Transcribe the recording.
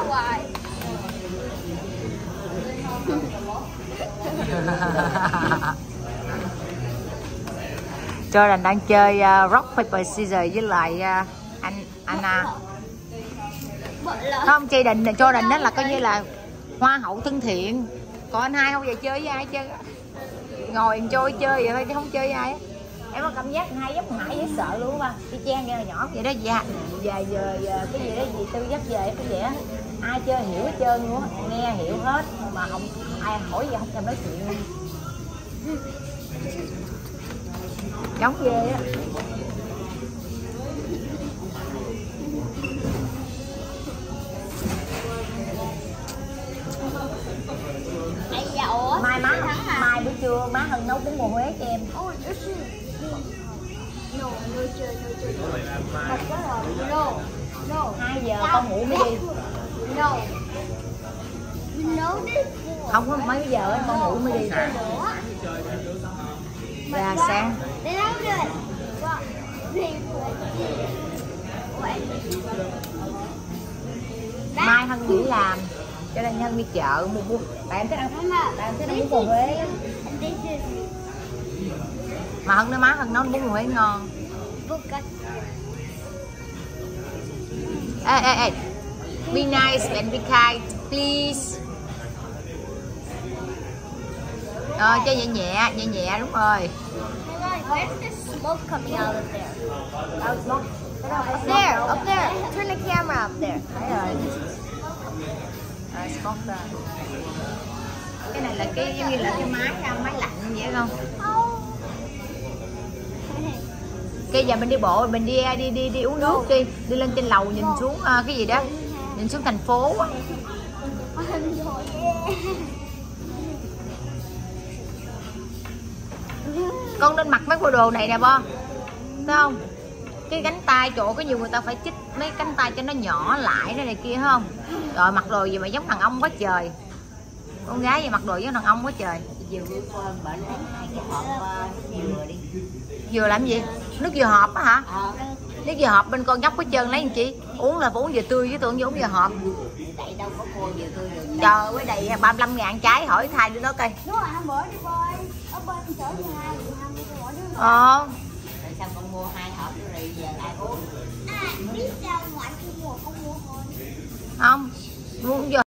hoài. Jordan đang chơi rock paper scissors với lại Anna. Không, Jordan đó là coi như là hoa hậu thân thiện. Còn anh hai không về chơi với ai chơi, ngồi chơi chơi vậy thôi chứ không chơi với ai. Em có cảm giác hai giống Hải dễ sợ luôn mà. Đi chen ra nhỏ vậy đó, dạ về giờ cái gì đó gì Tư dắt về cái vậy á, ai chơi hiểu hết trơn luôn, nghe hiểu hết mà không ai hỏi gì không thèm nói chuyện luôn. Giống ghê á. Mai buổi trưa má Hân nấu bún bò Huế cho em. No. 2 giờ con ngủ mới đi. Không có mấy giờ con ngủ mới đi. Dạ sáng. Mai Hân nghỉ làm cho nên Hân đi chợ mua. Tại em thích ăn bún bò Huế. Mà Hân nói má Hân nấu bún bò Huế ngon. Ê, be nice and be kind, please. Chơi nhẹ đúng rồi. Where's the smoke coming out of there? Smoke. Up there. Turn the camera up there. Smoke ra. Cái này là cái giống như là cái máy lạnh vậy không? Cái giờ mình đi bộ, mình đi uống nước đi lên trên lầu nhìn xuống cái gì đó, nhìn xuống thành phố á. Con nên mặc mấy bộ đồ này nè Bo, thấy không? Cái cánh tay chỗ có nhiều người ta phải chích mấy cánh tay cho nó nhỏ lại này kia không? Rồi mặc đồ gì mà giống đàn ông quá trời. Con gái gì mặc đồ giống đàn ông quá trời. Dừa làm gì? Nước dừa hộp á hả? Nước dừa hộp bên con nhóc hết trơn lấy làm chi? Uống là uống dừa tươi với tôi uống dừa hộp. Trời ơi đầy 35.000 trái, hỏi thay đứa đó coi. Sao con mua 2 hộp rồi giờ ai uống? Biết sao ngoại mua không mua thôi. Không, uống dừa